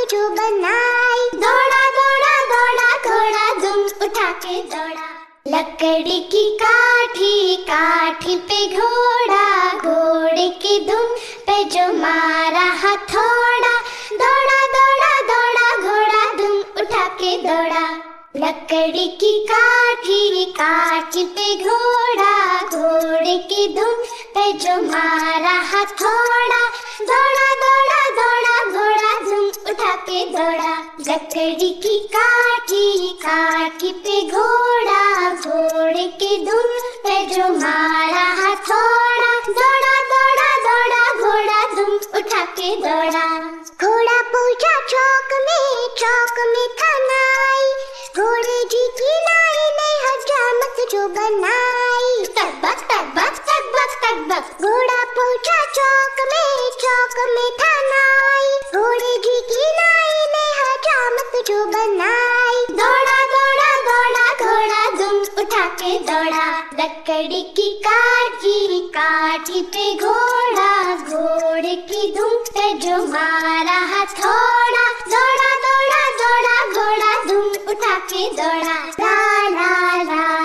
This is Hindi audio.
जो बनाई। दौड़ा दौड़ा दौड़ा घोड़ा दुम उठा के दौड़ा। लकड़ी की काठी काठी पे घोड़ा, घोड़े की दुम पे जो मारा हथौड़ा। दौड़ा दौड़ा दौड़ा घोड़ा दुम उठा के दौड़ा। लकड़ी की काठी काठी पे घोड़ा, घोड़े की दुम पे जो मारा हथौड़ा। दौड़ा दौड़ा दौड़ा घोड़ा दुम उठा के दौड़ा। लकड़ी की काठी काठी पे घोड़ा, घोड़े की दुम पे जो मारा हथौड़ा। दौड़ा दौड़ा दौड़ा घोड़ा दुम उठा के दौड़ा। घोड़ा पहुंचा चौक में था नाई। घोड़े जी की नाई ने हजामत जो बनाई। तकबक तकबक तकबक तकबक। घोड़ा पहुंचा चौक में था नाई। घोड़े जी की नाई ने हजामत जो बनाई। दौड़ा दौड़ा दौड़ा घोड़ा दुम उठा के दौड़ा। लकड़ी की काठी काठी पे घोड़ा, घोड़े की दुम पे जो मारा हथौड़ा। दौड़ा दौड़ा दौड़ा घोड़ा दुम उठा के दौड़ा। ला ला ला